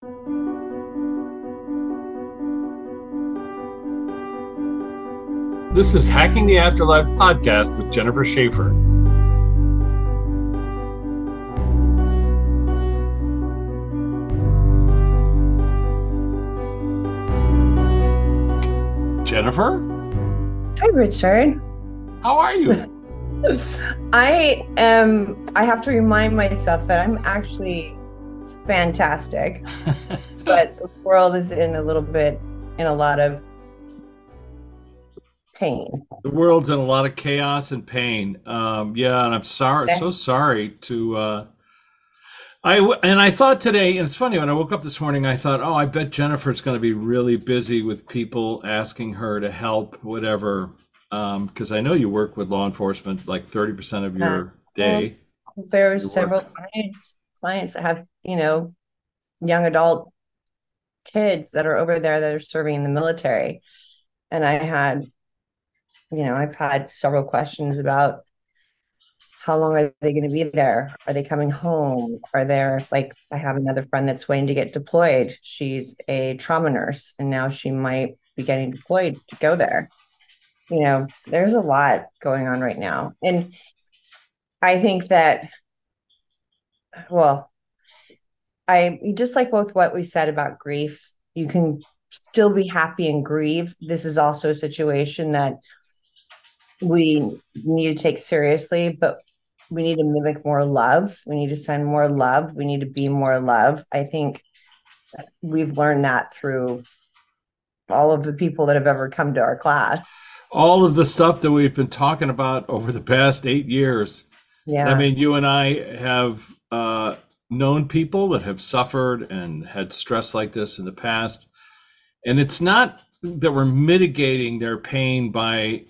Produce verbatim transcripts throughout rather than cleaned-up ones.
This is Hacking the Afterlife podcast with Jennifer Shaffer. Jennifer? Hi, Richard. How are you? I am, I have to remind myself that I'm actually fantastic, but the world is in a little bit, in a lot of pain. The world's in a lot of chaos and pain. Um, yeah, and I'm sorry, so sorry to. Uh, I and I thought today, and it's funny when I woke up this morning, I thought, oh, I bet Jennifer's going to be really busy with people asking her to help, whatever. Because um, I know you work with law enforcement like thirty percent of your day. Well, there's several clients clients that have, you know, young adult kids that are over there that are serving in the military, and I had. You know, I've had several questions about how long are they going to be there? Are they coming home? Are there, like, I have another friend that's waiting to get deployed. She's a trauma nurse, and now she might be getting deployed to go there. You know, there's a lot going on right now. And I think that, well, I just like both what we said about grief, you can still be happy and grieve. This is also a situation that we need to take seriously, but we need to mimic more love. We need to send more love. We need to be more love. I think we've learned that through all of the people that have ever come to our class. All of the stuff that we've been talking about over the past eight years. Yeah. I mean, you and I have uh, known people that have suffered and had stress like this in the past. And it's not that we're mitigating their pain by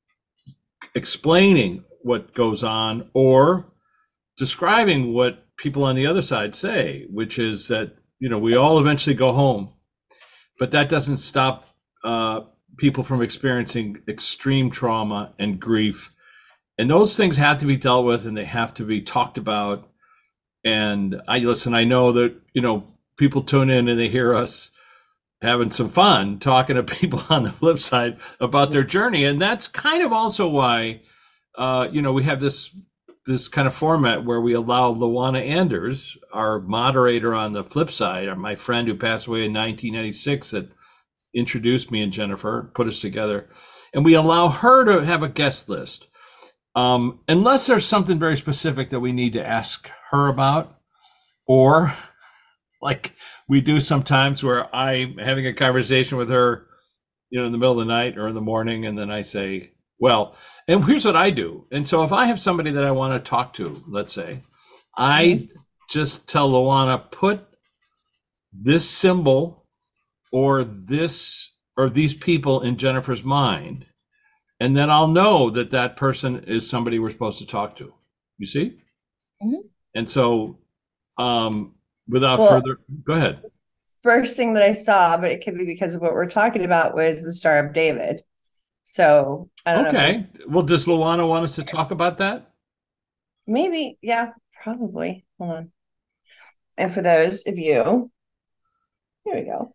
explaining what goes on or describing what people on the other side say, which is that, you know, we all eventually go home, but that doesn't stop uh, people from experiencing extreme trauma and grief. And those things have to be dealt with and they have to be talked about. And I listen, I know that, you know, people tune in and they hear us having some fun talking to people on the flip side about their journey. And that's kind of also why, uh, you know, we have this this kind of format where we allow Luana Anders, our moderator on the flip side, my friend who passed away in nineteen ninety-six that introduced me and Jennifer, put us together. And we allow her to have a guest list. Um, unless there's something very specific that we need to ask her about, or like we do sometimes where I'm having a conversation with her, you know, in the middle of the night or in the morning. And then I say, well, and here's what I do. And so if I have somebody that I want to talk to, let's say, I mm-hmm. just tell Luana, put this symbol or this or these people in Jennifer's mind. And then I'll know that that person is somebody we're supposed to talk to. You see? Mm-hmm. And so, um, without well, further, go ahead. First thing that I saw, but it could be because of what we're talking about, was the Star of David. So I don't okay. know. Okay. Well, does Luana want us to talk about that? Maybe. Yeah, probably. Hold on. And for those of you, here we go.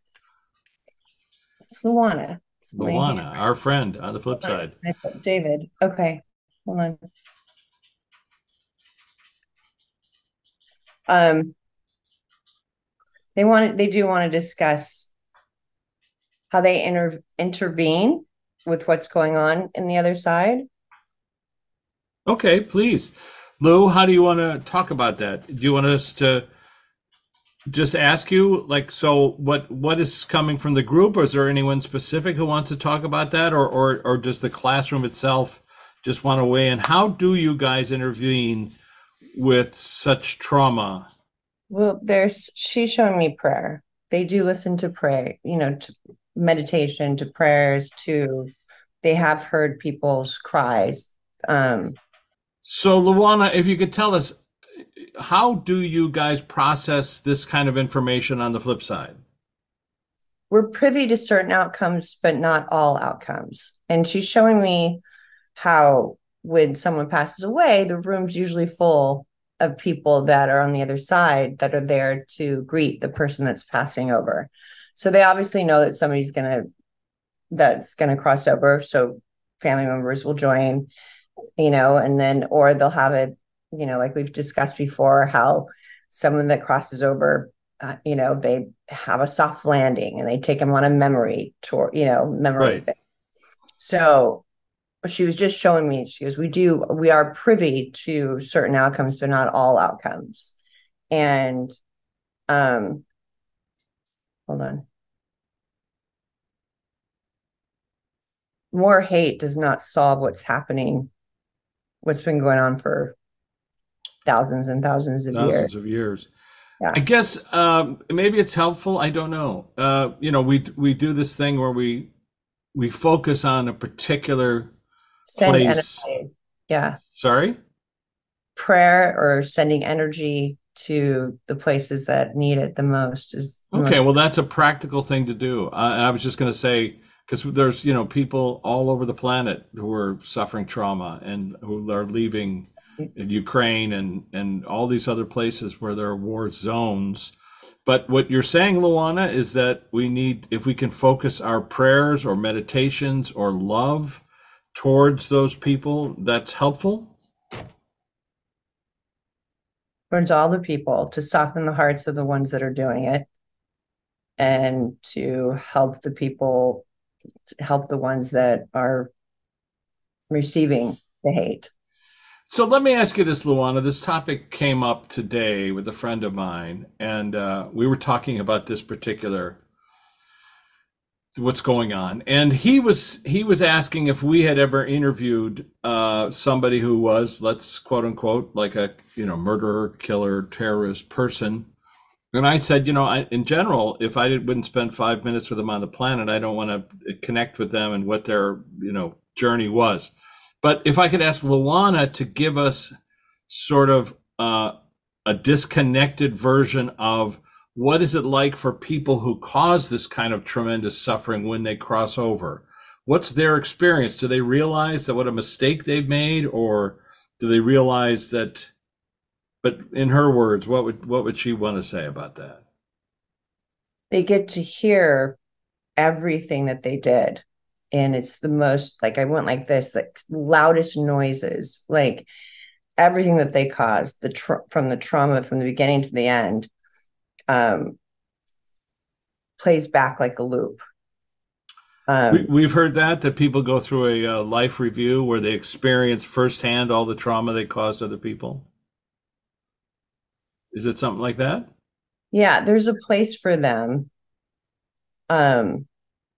It's Luana. It's Luana, our friend on the flip side. David. Okay. Hold on. Um. They want they do want to discuss how they inter- intervene with what's going on in the other side. Okay, please. Lou, how do you want to talk about that? Do you want us to just ask you, like, so what what is coming from the group, or is there anyone specific who wants to talk about that, or or, or does the classroom itself just want to weigh in? How do you guys intervene with such trauma? Well, there's she's showing me prayer. They do listen to pray, you know, to meditation, to prayers, to they have heard people's cries. Um, so, Luana, if you could tell us, how do you guys process this kind of information on the flip side? We're privy to certain outcomes, but not all outcomes. And she's showing me how when someone passes away, the room's usually full of people that are on the other side that are there to greet the person that's passing over. So they obviously know that somebody's going to, that's going to cross over. So family members will join, you know, and then, or they'll have it, you know, like we've discussed before, how someone that crosses over, uh, you know, they have a soft landing and they take them on a memory tour, you know, memory Right. thing. So she was just showing me, she goes, we do, we are privy to certain outcomes, but not all outcomes. And, um, hold on. More hate does not solve what's happening, what's been going on for thousands and thousands of years. Thousands of years. I Yeah. guess um, maybe it's helpful. I don't know. Uh, you know, we we do this thing where we we focus on a particular Send place. energy. Yeah. Sorry? Prayer or sending energy to the places that need it the most is the Okay, most. well, that's a practical thing to do. I, I was just going to say, because there's, you know, people all over the planet who are suffering trauma and who are leaving in Ukraine and, and all these other places where there are war zones. But what you're saying, Luana, is that we need, if we can focus our prayers or meditations or love towards those people, that's helpful. Towards all the people to soften the hearts of the ones that are doing it and to help the people, help the ones that are receiving the hate. So let me ask you this, Luana. This topic came up today with a friend of mine, and uh, we were talking about this particular what's going on. And he was he was asking if we had ever interviewed uh, somebody who was, let's quote unquote, like a you know murderer, killer, terrorist person. And I said, you know, I, in general, if I did, wouldn't spend five minutes with them on the planet, I don't want to connect with them and what their you know journey was. But if I could ask Luana to give us sort of uh, a disconnected version of what is it like for people who cause this kind of tremendous suffering when they cross over? What's their experience? Do they realize that what a mistake they've made, or do they realize that? But in her words, what would what would she want to say about that? They get to hear everything that they did. And it's the most, like, I went like this, like loudest noises, like everything that they caused, the tra- from the trauma from the beginning to the end, um, plays back like a loop. We, Um, we've heard that that people go through a uh, life review where they experience firsthand all the trauma they caused other people. Is it something like that? yeah, there's a place for them. Um,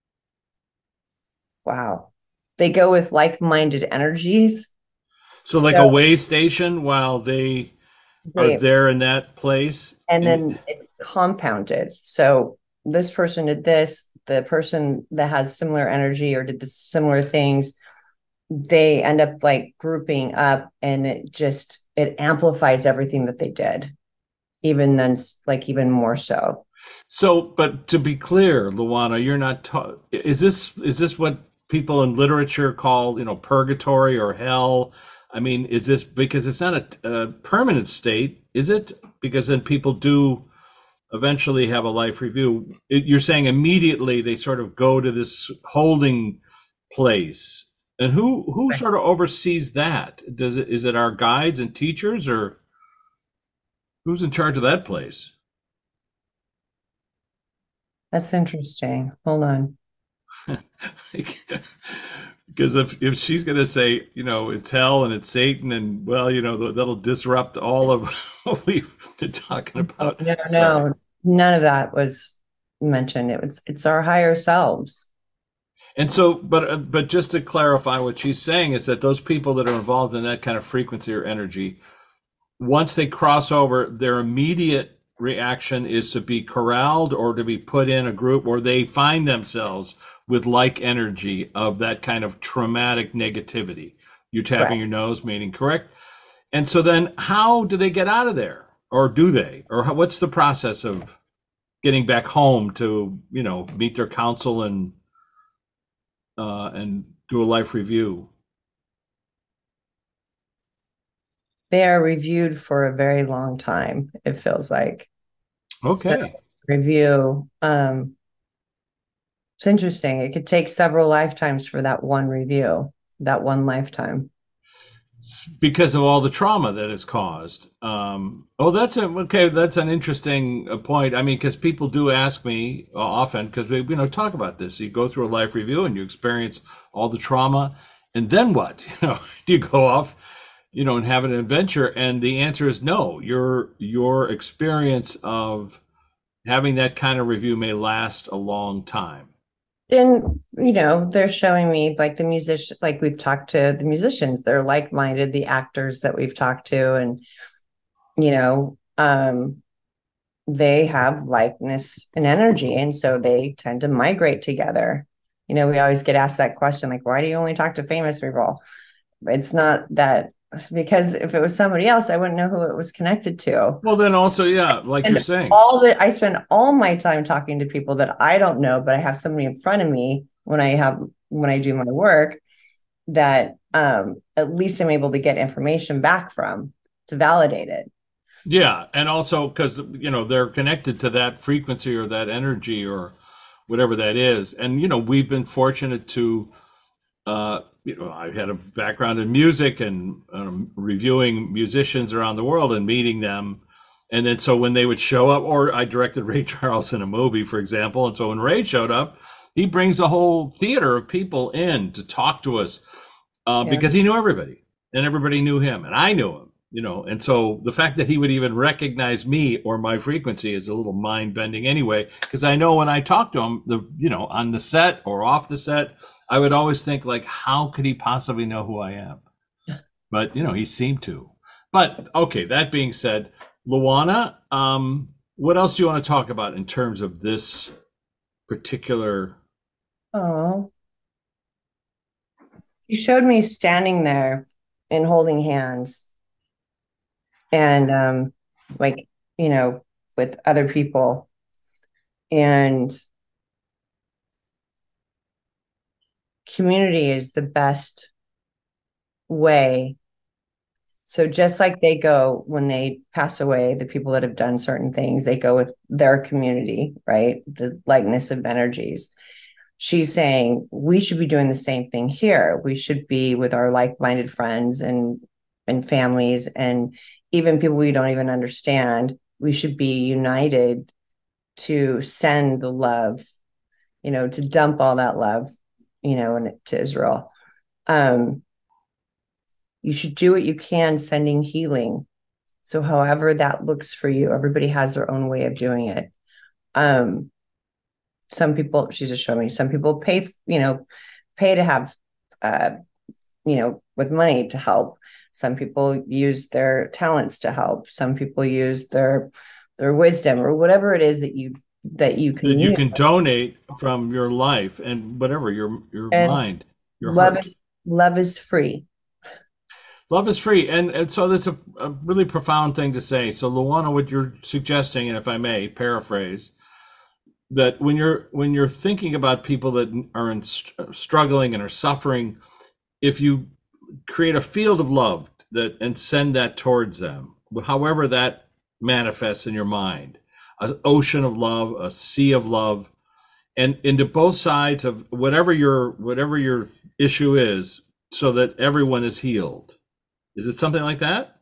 wow. They go with like-minded energies. So like So a way station while they are they, there in that place. and And then it's compounded. So this person did this, the person that has similar energy or did the similar things, they end up like grouping up and it just it amplifies everything that they did, even then, like even more so. so, but to be clear, Luana, you're not. Ta- is this is this what people in literature call, you know, purgatory or hell? I mean, is this because it's not a, a permanent state, is it? Because then people do eventually have a life review. It, you're saying immediately they sort of go to this holding place, and who who sort of oversees that? Does it is it our guides and teachers, or who's in charge of that place? That's interesting. Hold on. Because if if she's going to say, you know, it's hell and it's Satan, and well, you know, that'll disrupt all of what we've been talking about. No, Sorry. no, none of that was mentioned. It was it's our higher selves. And so, but uh, but just to clarify, what she's saying is that those people that are involved in that kind of frequency or energy, once they cross over, their immediate reaction is to be corralled or to be put in a group, or they find themselves with like energy of that kind of traumatic negativity. You're tapping Correct. your nose, meaning correct. And so then how do they get out of there? Or do they? Or how, what's the process of getting back home to, you know, meet their counsel and uh, and do a life review? they are reviewed for a very long time, it feels like. So Okay. review, um, it's interesting. It could take several lifetimes for that one review, that one lifetime. Because of all the trauma that is caused. Um, oh, that's a okay. That's an interesting uh, point. I mean, because people do ask me uh, often, because we you know talk about this. You go through a life review and you experience all the trauma, and then what? You know, do you go off, you know, and have an adventure? And the answer is no. Your your experience of having that kind of review may last a long time. And, you know, they're showing me like the musician, like we've talked to the musicians, they're like minded, the actors that we've talked to, and, you know, um, they have likeness and energy. And so they tend to migrate together. You know, we always get asked that question, like, why do you only talk to famous people? It's not that, because if it was somebody else, I wouldn't know who it was connected to. Well, then also, yeah, like you're And saying, all the I spend all my time talking to people that I don't know, but I have somebody in front of me when I have when I do my work that um at least I'm able to get information back from to validate it. yeah, and also because you know they're connected to that frequency or that energy or whatever that is, and you know we've been fortunate to, uh, you know, I had a background in music and um, reviewing musicians around the world and meeting them, and then so when they would show up, or I directed Ray Charles in a movie, for example, and so when Ray showed up, he brings a whole theater of people in to talk to us uh, Yeah. because he knew everybody and everybody knew him and I knew him, you know. And so the fact that he would even recognize me or my frequency is a little mind bending anyway, because I know when I talk to him, the you know on the set or off the set, I would always think like, how could he possibly know who I am? But you know, he seemed to. But okay, that being said, Luana, um, what else do you want to talk about in terms of this particular? Oh, you showed me standing there and holding hands and um like, you know, with other people. And community is the best way. So just like they go when they pass away, the people that have done certain things, they go with their community, right? The likeness of energies. She's saying we should be doing the same thing here. We should be with our like-minded friends and and families and even people we don't even understand. We should be united to send the love, you know, to dump all that love, you know, and to Israel. Um, you should do what you can sending healing. So however that looks for you, everybody has their own way of doing it. Um, some people, she's just showing me, some people pay, you know, pay to have, uh, you know, with money to help. Some people use their talents to help. Some people use their their wisdom or whatever it is that you that you That can you use. can donate from your life and whatever your your And mind, your love heart. is love is free. Love is free, and, and so that's a, a really profound thing to say. So, Luana, what you're suggesting, and if I may paraphrase, that when you're when you're thinking about people that are in, struggling and are suffering, if you create a field of love that and send that towards them, however that manifests in your mind, an ocean of love, a sea of love, and into both sides of whatever your whatever your issue is, so that everyone is healed. Is it something like that?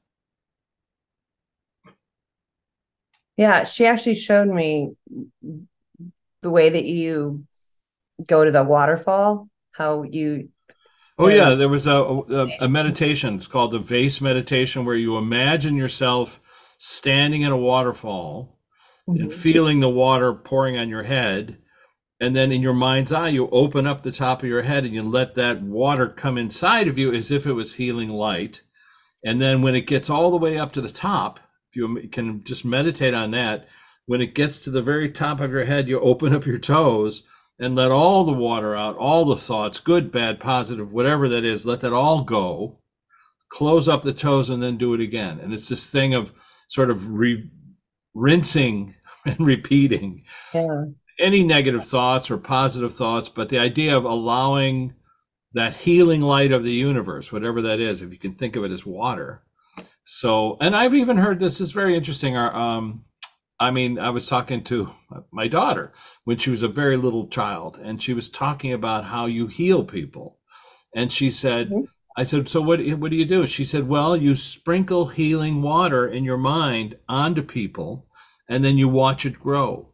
Yeah, she actually showed me the way that you go to the waterfall, how you Oh and yeah, there was a, a, a meditation. It's called the vase meditation, where you imagine yourself standing in a waterfall and Mhm. feeling the water pouring on your head. And then in your mind's eye, you open up the top of your head and you let that water come inside of you as if it was healing light. And then when it gets all the way up to the top, if you can just meditate on that, when it gets to the very top of your head, you open up your toes and let all the water out, all the thoughts, good, bad, positive, whatever that is, let that all go. Close up the toes and then do it again. And it's this thing of sort of re- rinsing and repeating Yeah. any negative thoughts or positive thoughts, but the idea of allowing that healing light of the universe, whatever that is, if you can think of it as water, So, and I've even heard this is very interesting. Our, um, I mean, I was talking to my daughter when she was a very little child, and she was talking about how you heal people. And she said, Mhm. I said, so what, what do you do? She said, well, you sprinkle healing water in your mind onto people, and then you watch it grow.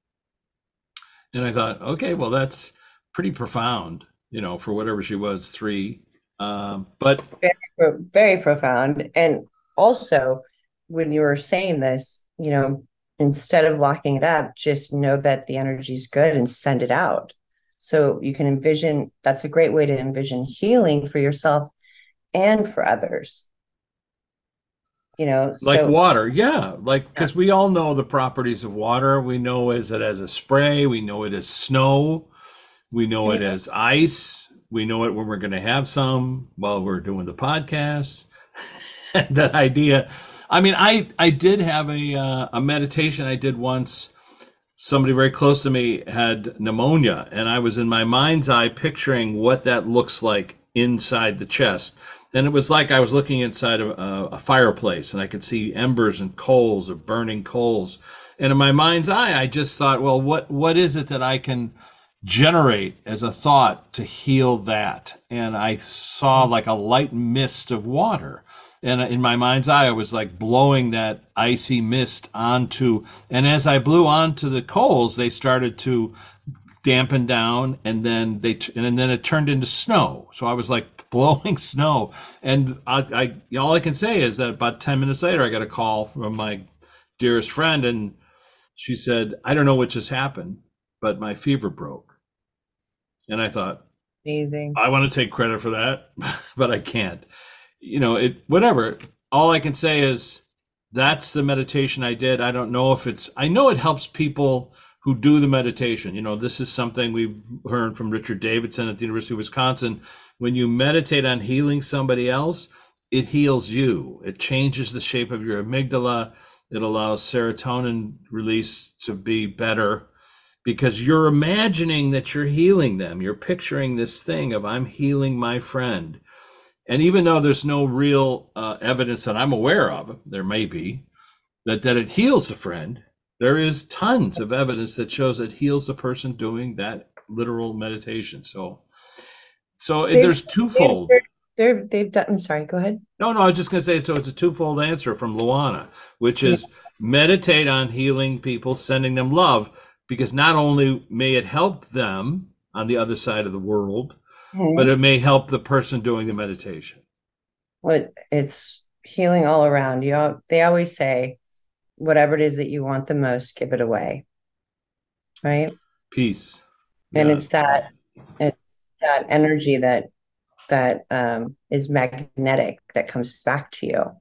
And I thought, okay, well, that's pretty profound, you know, for whatever she was, three. Um, but Very, pro- very profound. And also, when you were saying this, you know, instead of locking it up, just know that the energy is good and send it out. So you can envision, that's a great way to envision healing for yourself and for others, you know. like So, water, yeah, like yeah. because we all know the properties of water. We know as it as a spray. We know it as snow. We know it Mhm. as ice. We know it when we're going to have some while we're doing the podcast. That idea. I mean, I I did have a uh, a meditation I did once. Somebody very close to me had pneumonia, and I was in my mind's eye picturing what that looks like inside the chest. And it was like I was looking inside of a, a fireplace, and I could see embers and coals of burning coals. And in my mind's eye, I just thought, well, what what is it that I can generate as a thought to heal that? And I saw like a light mist of water. And in my mind's eye, I was like blowing that icy mist onto, and as I blew onto the coals, they started to dampen down, and then they and then it turned into snow. So I was like blowing snow, and I, I all I can say is that about ten minutes later, I got a call from my dearest friend, and she said, "I don't know what just happened, but my fever broke." And I thought, Amazing. I want to take credit for that, but I can't. You know, it whatever. All I can say is that's the meditation I did. I don't know if it's I know it helps people who do the meditation. You know, this is something we've heard from Richard Davidson at the University of Wisconsin. When you meditate on healing somebody else, it heals you. It changes the shape of your amygdala. It allows serotonin release to be better because you're imagining that you're healing them. You're picturing this thing of I'm healing my friend. And even though there's no real uh, evidence that I'm aware of, there may be, that, that it heals the friend, there is tons of evidence that shows it heals the person doing that literal meditation. So, so it, They've, there's they've, twofold. they're, they're, they've done, I'm sorry, go ahead. No, no, I was just going to say, so it's a twofold answer from Luana, which Yeah. is meditate on healing people, sending them love, because not only may it help them on the other side of the world, but Mhm. it may help the person doing the meditation. Well, it's healing all around. You know, they always say, whatever it is that you want the most, give it away, right? Peace. And Yeah. it's that it's that energy that that um, is magnetic that comes back to you.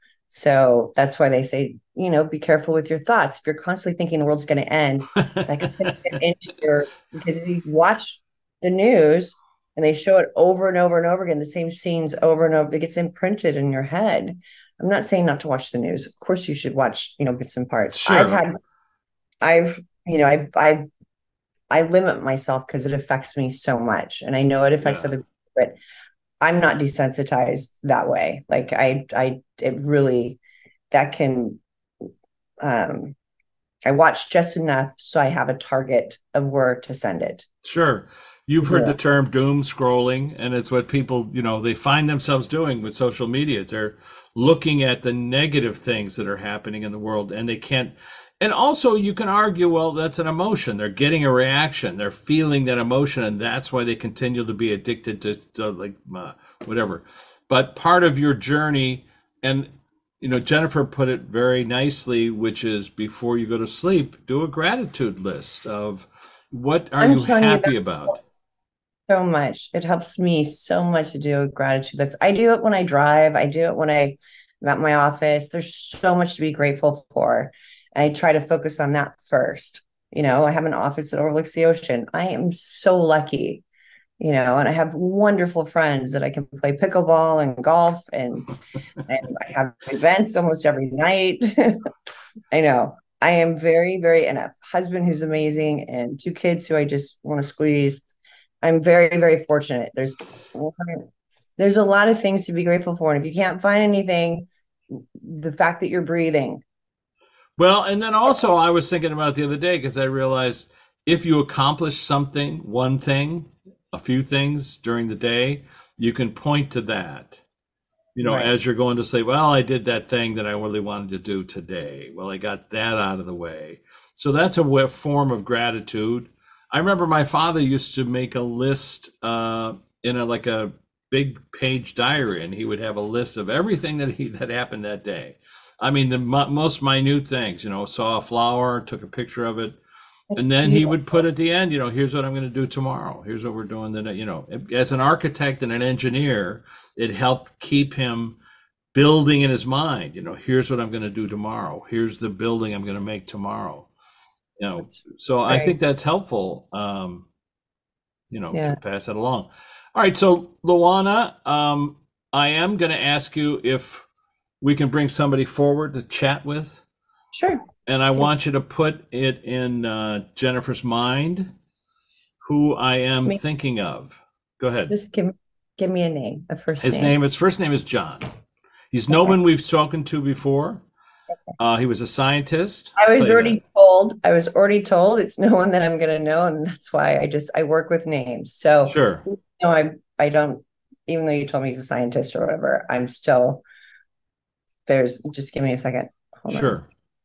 So that's why they say, you know, be careful with your thoughts. If you're constantly thinking the world's going to end, that's going to get into your, because if you watch the news and they show it over and over and over again, the same scenes over and over, it gets imprinted in your head. I'm not saying not to watch the news. Of course you should watch, you know, bits and parts. I've Sure. had, I've, you know, I've, I've, I limit myself because it affects me so much. And I know it affects Yeah. other people, but I'm not desensitized that way. Like I, I, it really, that can, um, I watch just enough so I have a target of where to send it. Sure. You've heard Yeah. the term doom scrolling, and it's what people, you know, they find themselves doing with social media. They're looking at the negative things that are happening in the world, and they can't. And also, you can argue, well, that's an emotion. They're getting a reaction. They're feeling that emotion, and that's why they continue to be addicted to, to like uh, whatever. But part of your journey, and you know, Jennifer put it very nicely, which is before you go to sleep, do a gratitude list of what are I'm you telling you that happy about? so much. It helps me so much to do a gratitude list. I do it when I drive. I do it when I, I'm at my office. There's so much to be grateful for. I try to focus on that first. You know, I have an office that overlooks the ocean. I am so lucky, you know, and I have wonderful friends that I can play pickleball and golf and and I have events almost every night. I know. I am very, very, and a husband who's amazing, and two kids who I just want to squeeze. I'm very, very fortunate. There's there's a lot of things to be grateful for, and if you can't find anything, the fact that you're breathing. Well, and then also I was thinking about it the other day because I realized if you accomplish something, one thing, a few things during the day, you can point to that. You know, Right. as you're going to say, well, I did that thing that I really wanted to do today. Well, I got that out of the way. So that's a wa- form of gratitude. I remember my father used to make a list uh, in a like a big page diary, and he would have a list of everything that he that happened that day. I mean, the mo most minute things. You know, saw a flower, took a picture of it, and That's then he would put beautiful. at the end, you know, here's what I'm going to do tomorrow. Here's what we're doing. Then, you know, as an architect and an engineer, it helped keep him building in his mind. You know, here's what I'm going to do tomorrow. Here's the building I'm going to make tomorrow. You know, That's so I very, think that's helpful. Um, you know, to yeah. pass it along. All right, so Luana, um, I am going to ask you if we can bring somebody forward to chat with, Sure. and I Sure. want you to put it in uh, Jennifer's mind who I am Me, thinking of. Go ahead. just give give me a name, a first His name. name, his first name is John. He's no Okay. one we've spoken to before. Uh, he was a scientist. I'll I tell was you that. already told, I was already told it's no one that I'm gonna know, and that's why I just I work with names. So Sure, no, I I don't, even though you told me he's a scientist or whatever, I'm still there's just give me a second. Hold on. sure.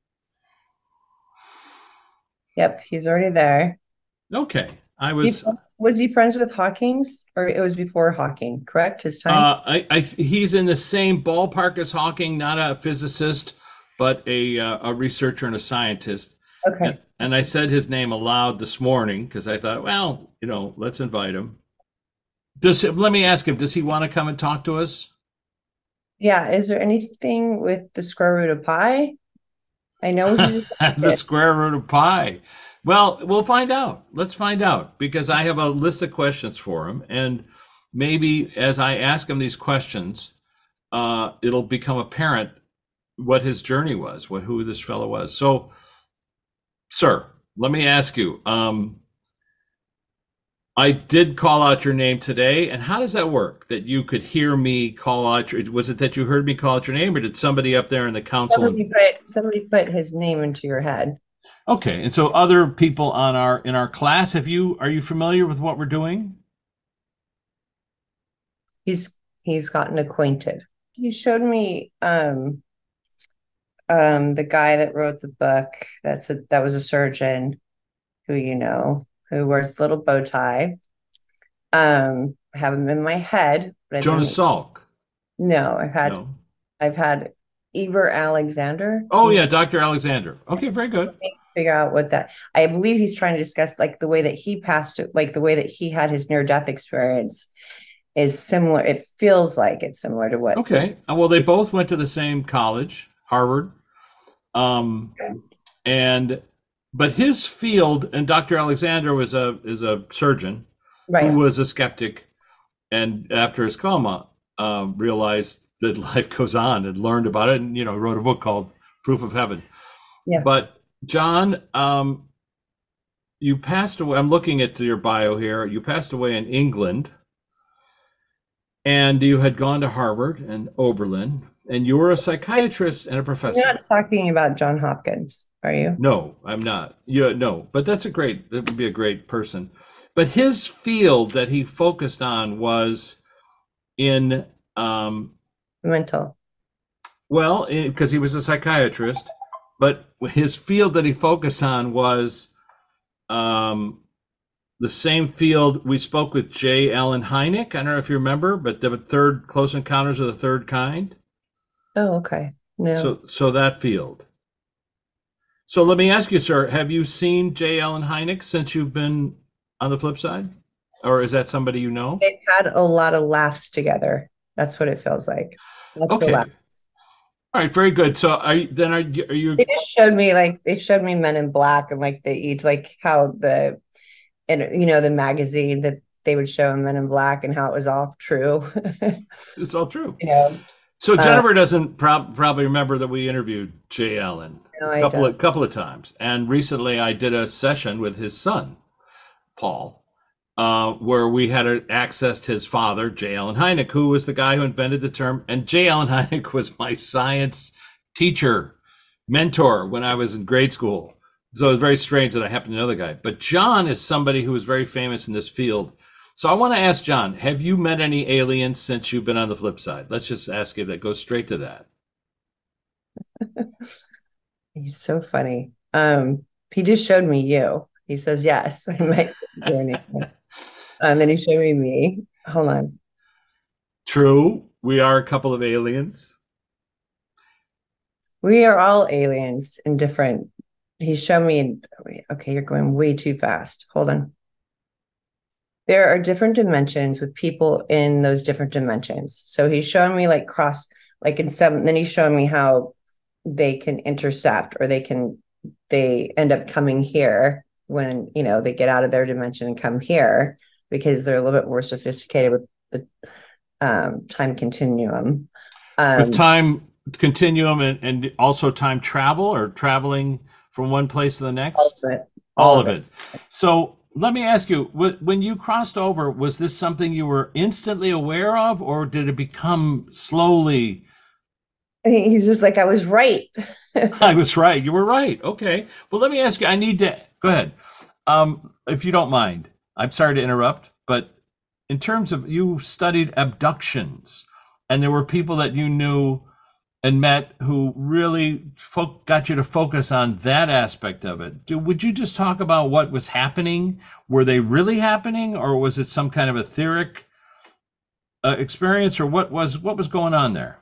Yep, he's already there. Okay. I He, was was he friends with Hawking's, or it was before Hawking, correct? His time? Uh, I, I, he's in the same ballpark as Hawking, not a physicist, but a, uh, a researcher and a scientist. And, Okay. and I said his name aloud this morning because I thought, well, you know, let's invite him. Does let me ask him, does he want to come and talk to us? Yeah. Is there anything with the square root of pi? I know he's a The scientist. square root of pi. Well, we'll find out. Let's find out because I have a list of questions for him. And maybe as I ask him these questions, uh, it'll become apparent what his journey was, what who this fellow was. So, sir, let me ask you. Um, I did call out your name today, and how does that work? That you could hear me call out your, was it that you heard me call out your name, or did somebody up there in the council? And, Somebody put somebody put his name into your head. okay, and so other people on our in our class, have you are you familiar with what we're doing? He's he's gotten acquainted. He showed me um um the guy that wrote the book. That's a that was a surgeon who you know who wears the little bow tie. Um, I have him in my head, but I've Jonas been Salk? no, I've had No. I've had Eber Alexander. Oh He yeah, doctor Alexander. Okay, very good. figure out what that I believe he's trying to discuss like the way that he passed it, like the way that he had his near death experience is similar. It feels like it's similar to what Okay. Uh, Well, they both went to the same college, Harvard. Um, and but his field, and doctor Alexander was a is a surgeon who right. was a skeptic, and after his coma, uh, realized that life goes on and learned about it, and you know wrote a book called Proof of Heaven. Yeah. But John, um, you passed away. I'm looking at your bio here. You passed away in England, and you had gone to Harvard and Oberlin, and you were a psychiatrist and a You're professor. not talking about John Hopkins, are you? No, I'm not. Yeah, no, but that's a great, that would be a great person. But his field that he focused on was in, um, Mental. well, because he was a psychiatrist, but his field that he focused on was um, the same field we spoke with J. Allen Hynek. I don't know if you remember, but the third Close Encounters of the Third Kind. Oh, okay. No. So, so that field. So let me ask you, sir, have you seen J. Allen Hynek since you've been on the flip side? Or is that somebody you know? They've had a lot of laughs together. That's what it feels like. Lots of laughs. Okay. All right, very good. So are you, then are you, are you They just showed me like they showed me Men in Black and like they each like how the and you know the magazine that they would show in Men in Black and how it was all true. it's all true. you know, So uh, Jennifer doesn't prob- probably remember that we interviewed Jay Allen no, a I couple don't. of couple of times. And recently I did a session with his son, Paul. uh, where we had accessed his father, J. Allen Hynek, who was the guy who invented the term. And J. Allen Hynek was my science teacher, mentor when I was in grade school. So it was very strange that I happened to know the guy. But John is somebody who is very famous in this field. So I want to ask John, have you met any aliens since you've been on the flip side? Let's just ask you that. Go straight to that. He's so funny. Um, he just showed me you. He says, yes, I might be doing it. And then he showed me me. Hold on. True. We are a couple of aliens. We are all aliens in different. He showed me. Okay, you're going way too fast. Hold on. There are different dimensions with people in those different dimensions. So he's showing me like cross, like in some, then he's showing me how they can intercept or they can, they end up coming here when, you know, they get out of their dimension and come here because they're a little bit more sophisticated with the um, time continuum. Um, with time continuum and, and also time travel or traveling from one place to the next? All of it. All, all of it. it. So let me ask you, when you crossed over, was this something you were instantly aware of, or did it become slowly? He's just like, I was right. I was right. You were right. Okay. Well, let me ask you, I need to, go ahead. Um, if you don't mind, I'm sorry to interrupt, but in terms of, you studied abductions and there were people that you knew and met who really fo- got you to focus on that aspect of it. Do, would you just talk about what was happening? Were they really happening, or was it some kind of etheric uh, experience, or what was what was going on there?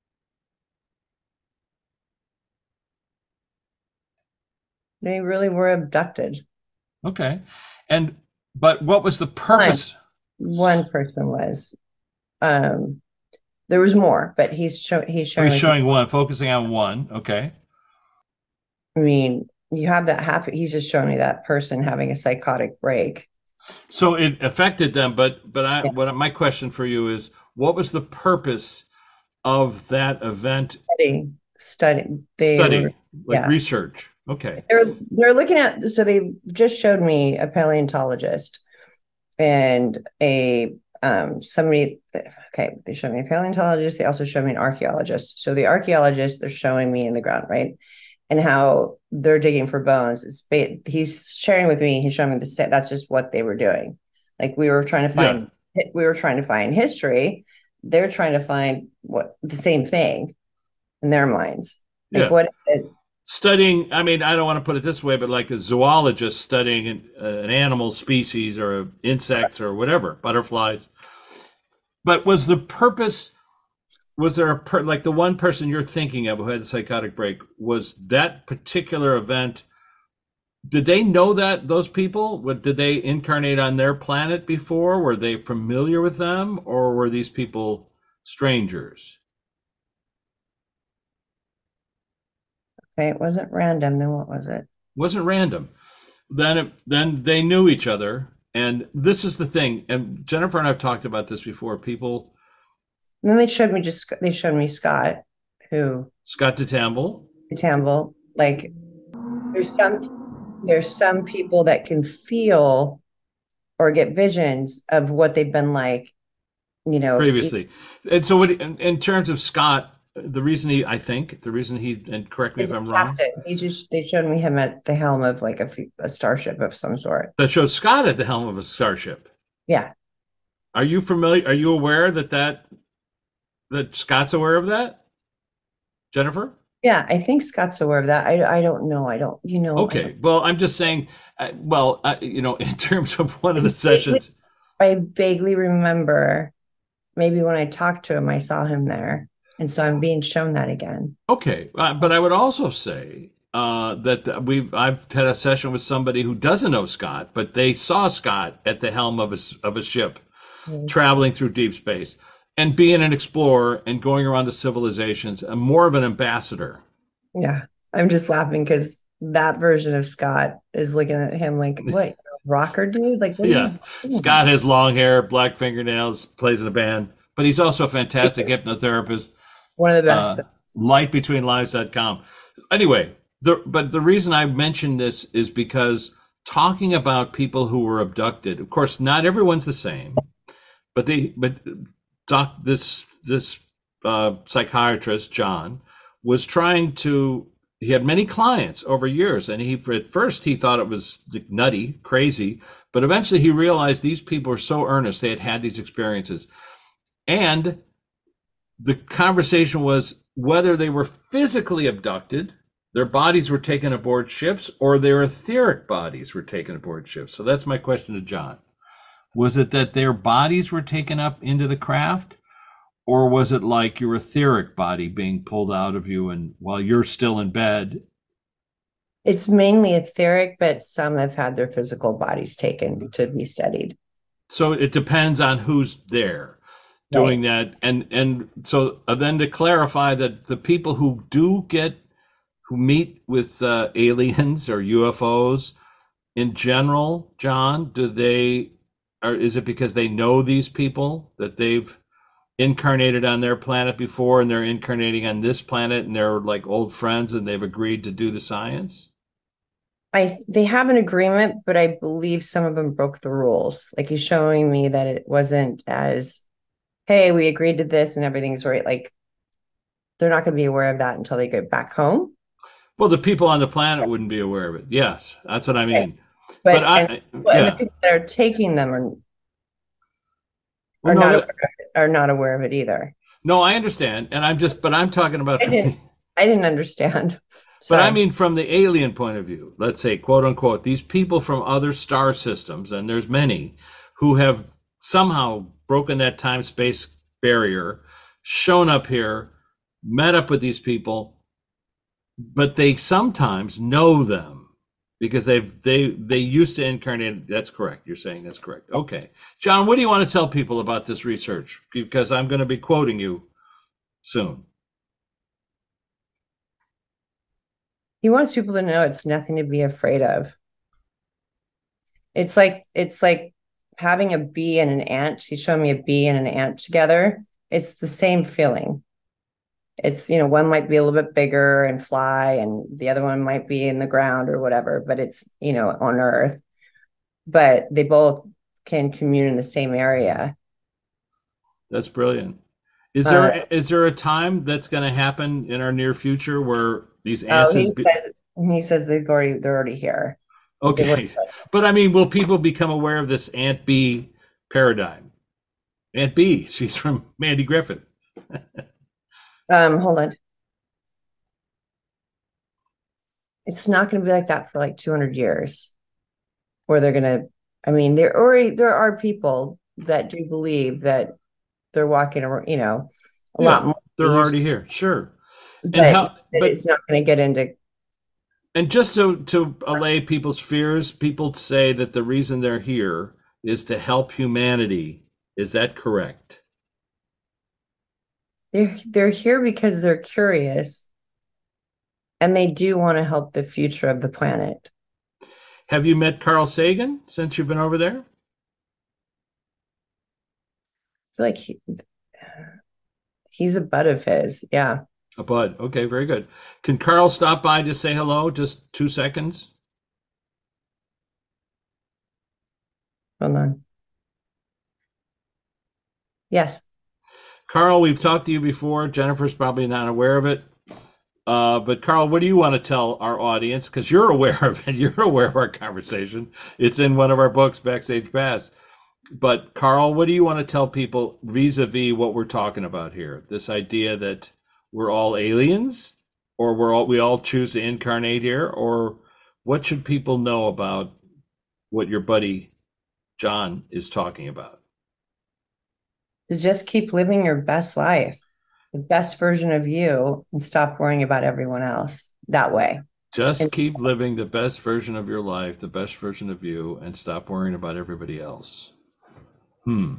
They really were abducted. Okay. And but what was the purpose? One, one person was. Um, there was more, but he's show, he's showing. He's showing one, focusing on one. Okay. I mean, you have that happen. He's just showing me that person having a psychotic break. So it affected them, but but I yeah. what my question for you is, what was the purpose of that event? Study, study, they study, were, like yeah. research. Okay. They're they're looking at. So they just showed me a paleontologist and a um somebody. Okay, they showed me a paleontologist. They also showed me an archaeologist. So the archaeologist, they're showing me in the ground, right? And how they're digging for bones. It's he's sharing with me. He's showing me the that's just what they were doing. Like we were trying to find, yeah. we were trying to find history. They're trying to find what the same thing in their minds. Like yeah. what it, studying. I mean, I don't want to put it this way, but like a zoologist studying an, uh, an animal species or insects or whatever, butterflies. But was the purpose? Was there a per, like the one person you're thinking of who had a psychotic break? Was that particular event? Did they know that those people? What, did they incarnate on their planet before? Were they familiar with them, or were these people strangers? Okay, it wasn't random. Then what was it? Wasn't random. Then it, then they knew each other, and this is the thing. And Jennifer and I've talked about this before. People. And then they showed me just they showed me Scott, who Scott DeTamble. DeTamble. Like there's some there's some people that can feel or get visions of what they've been like, you know, previously. And so, what, in, in terms of Scott, the reason he, I think, the reason he, and correct me if I'm wrong. He just they showed me him at the helm of like a, a starship of some sort. That showed Scott at the helm of a starship. Yeah. Are you familiar? Are you aware that that. That Scott's aware of that, Jennifer? Yeah, I think Scott's aware of that. I, I don't know. I don't, you know. Okay. Well, I'm just saying, uh, well, uh, you know, in terms of one of the sessions. I vaguely remember maybe when I talked to him, I saw him there. And so I'm being shown that again. Okay. Uh, but I would also say uh, that we've, I've had a session with somebody who doesn't know Scott, but they saw Scott at the helm of a, of a ship mm-hmm. traveling through deep space. And being an explorer and going around to civilizations, and more of an ambassador. Yeah, I'm just laughing because that version of Scott is looking at him like, what, rocker dude? Like, what yeah, Scott has long hair, black fingernails, plays in a band, but he's also a fantastic hypnotherapist. One of the best. Uh, light between lives dot com. Anyway, the, but the reason I mentioned this is because talking about people who were abducted. Of course, not everyone's the same, but they but doc this this uh, psychiatrist John was trying to. He had many clients over years, and he at first he thought it was nutty, crazy, but eventually he realized these people were so earnest. They had had these experiences, and the conversation was whether they were physically abducted, their bodies were taken aboard ships, or their etheric bodies were taken aboard ships. So that's my question to John. Was it that their bodies were taken up into the craft, or was it like your etheric body being pulled out of you and while you're still in bed? It's mainly etheric, but some have had their physical bodies taken to be studied. So it depends on who's there doing Right. that. And and so uh, then to clarify that the people who do get who meet with uh, aliens or U F Os in general, John, do they or is it because they know these people that they've incarnated on their planet before and they're incarnating on this planet and they're like old friends and they've agreed to do the science? I they have an agreement, but I believe some of them broke the rules. Like he's showing me that it wasn't as, hey, we agreed to this and everything's right. Like they're not going to be aware of that until they get back home. Well, the people on the planet wouldn't be aware of it. Yes, that's what I Right. mean. But But and I, well, and the yeah, people that are taking them are well, are no, not no, aware of it, are not aware of it either. no, I understand, and I'm just, but I'm talking about I from didn't the, I didn't understand. but I Sorry. mean from the alien point of view. Let's say, quote unquote, these people from other star systems, and there's many who have somehow broken that time space barrier, shown up here, met up with these people, but they sometimes know them because they've they they used to incarnate. That's correct. You're saying that's correct. Okay, John, what do you want to tell people about this research? Because I'm going to be quoting you soon. He wants people to know it's nothing to be afraid of. It's like it's like having a bee and an ant. He showed me a bee and an ant together. It's the same feeling. It's, you know, one might be a little bit bigger and fly, and the other one might be in the ground or whatever, but it's, you know, on Earth. But they both can commune in the same area. That's brilliant. Is Uh, there is there a time that's going to happen in our near future where these oh, ants he and be- says he says they've already they're already here. Like they've already, okay, but I mean, will people become aware of this Ant Bee paradigm? Aunt Bee, she's from Mandy Griffith. um, hold on. It's not going to be like that for like two hundred years, where they're going to, I mean, there already there are people that do believe that they're walking around, you know, a lot Yeah, more than they're they used already here. Sure. to, And but how but it's not going to get into. and just to to allay people's fears, people say that the reason they're here is to help humanity. Is that correct? They're they're here because they're curious and they do want to help the future of the planet. Have you met Carl Sagan since you've been over there? It's like he, he's a bud of his. Yeah. A bud. Okay, very good. Can Carl stop by to say hello? Just two seconds. Hold on. Yes. Carl, we've talked to you before. Jennifer's probably not aware of it. Uh, but Carl, what do you want to tell our audience? Because you're aware of it. You're aware of our conversation. It's in one of our books, Backstage Pass. But Carl, what do you want to tell people vis-a-vis what we're talking about here? This idea that we're all aliens, or we're all we all choose to incarnate here, or what should people know about what your buddy John is talking about? To just keep living your best life, the best version of you, and stop worrying about everyone else that way. Just And keep living the best version of your life, the best version of you, and stop worrying about everybody else. Hmm.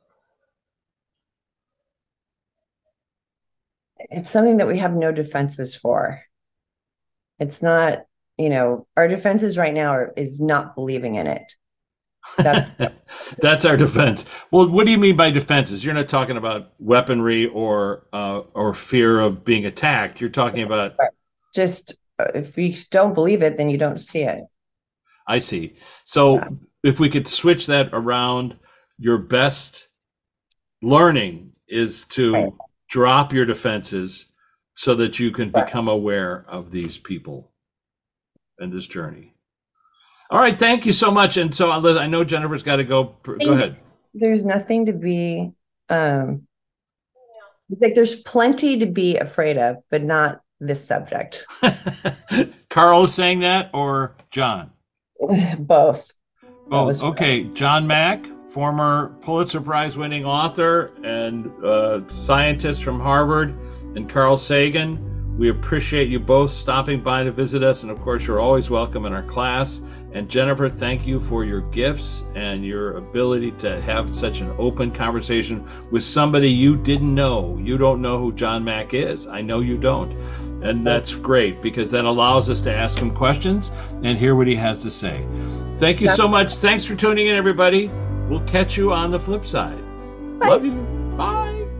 it's something that we have no defenses for. It's not, you know, our defenses right now are, is not believing in it. That's That's our defense. Well, what do you mean by defenses? You're not talking about weaponry or uh, or fear of being attacked. You're talking about just uh, if you don't believe it, then you don't see it. I see. So Yeah. if we could switch that around, your best learning is Right. to drop your defenses so that you can Right. become aware of these people and this journey. All right, thank you so much. And so I know Jennifer's got to go. Go ahead. There's nothing to be um like there's plenty to be afraid of, but not this subject. Carl is saying that, or John? Both. Oh, okay. John Mack, former Pulitzer Prize winning author and uh, scientist from Harvard, and Carl Sagan. We appreciate you both stopping by to visit us. And of course, you're always welcome in our class. And Jennifer, thank you for your gifts and your ability to have such an open conversation with somebody you didn't know. You don't know who John Mack is. I know you don't. And that's great because that allows us to ask him questions and hear what he has to say. Thank you so much. Thanks for tuning in, everybody. We'll catch you on the flip side. Bye. Love you. Bye.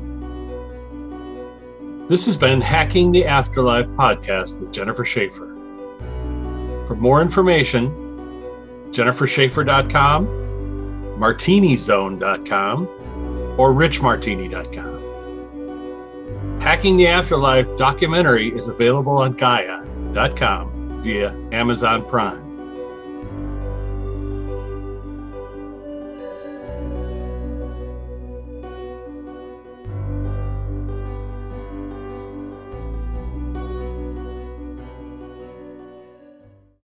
This has been Hacking the Afterlife podcast with Jennifer Shaffer. For more information, jennifer shaffer dot com, martini zone dot com, or rich martini dot com. Hacking the Afterlife documentary is available on gaia dot com via Amazon Prime.